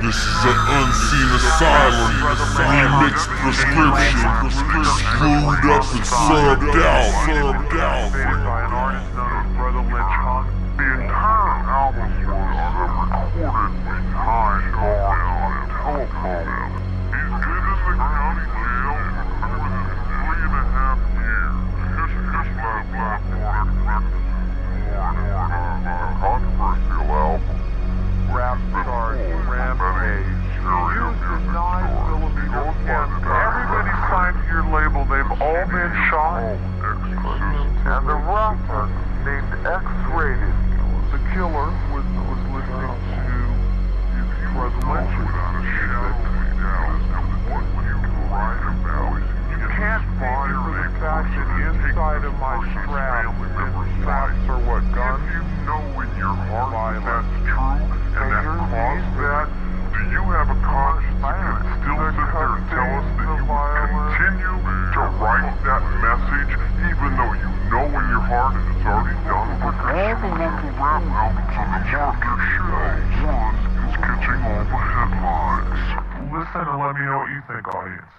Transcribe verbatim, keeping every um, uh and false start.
This is an unseen asylum, remixed prescription, screwed up and subbed out. Subbed out. By an artist known as Brother Lynch Hung. The entire album was recorded behind bars on a telephone. He's been in the county jail for more than three and a half years. Just, just like Black Water, controversial album. Rap stars, Rampage. You used a nine millimeter camera. Everybody signed to your label, they've all been shot. And the rapper named X-Rated, the killer, was, was listening to Brother Lynch's music. You can't find for the fact that inside of my strap, straps are what, guns? If you know in your heart that that's true, and that caused that, do you have a conscience that can still sit there and tell us that you continue to write that message, even though you know in your heart that it's already done? But all the local rap albums on the market shelves is catching all the headlines. Listen and let me know what you think, audience.